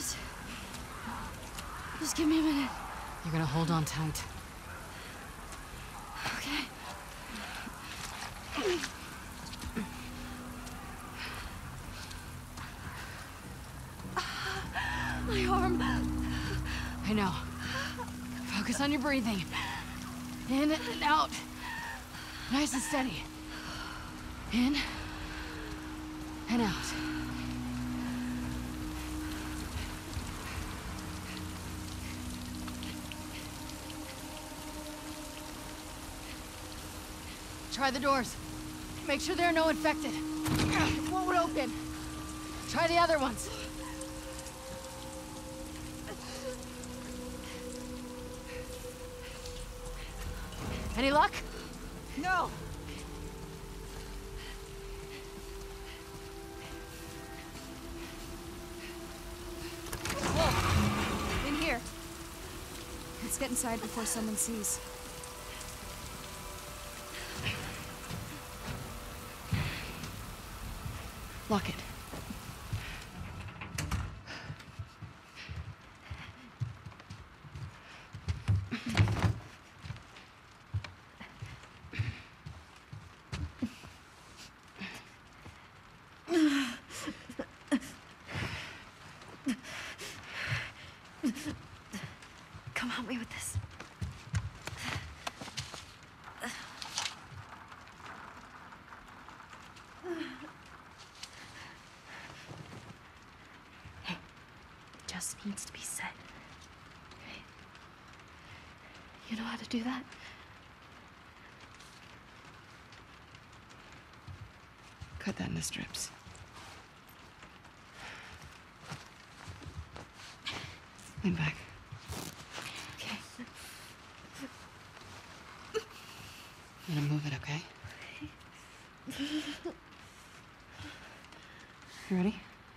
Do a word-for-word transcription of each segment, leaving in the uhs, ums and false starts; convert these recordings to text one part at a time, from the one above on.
Just... Just give me a minute. You're gonna hold on tight. Okay. My arm. I know. Focus on your breathing. In and out. Nice and steady. In and out. Try the doors. Make sure there are no infected. It won't open. Try the other ones. Any luck? No. Whoa. In here. Let's get inside before someone sees. Lock it. Come help me with this. Hey, just needs to be said. Okay. You know how to do that? Cut that into strips. Lean back. Okay. I'm gonna move it, okay? You ready?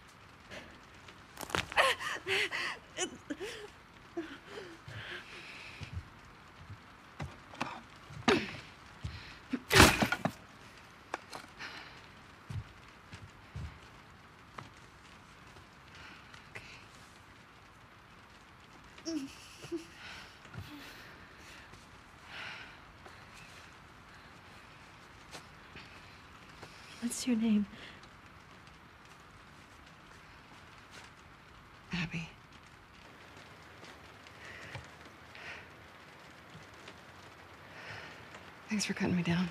What's your name? Abby. Thanks for cutting me down.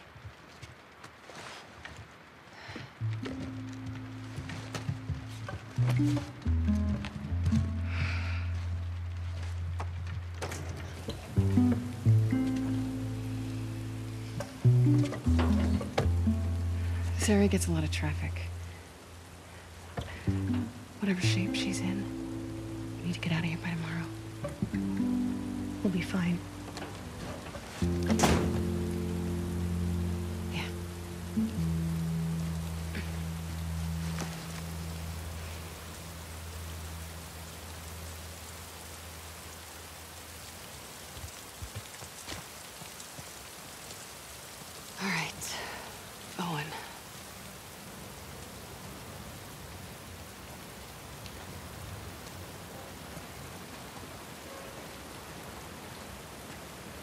This area gets a lot of traffic. Whatever shape she's in, we need to get out of here by tomorrow. We'll be fine. Yeah. All right. Owen.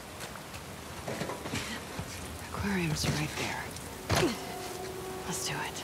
Aquarium's right there. Let's do it.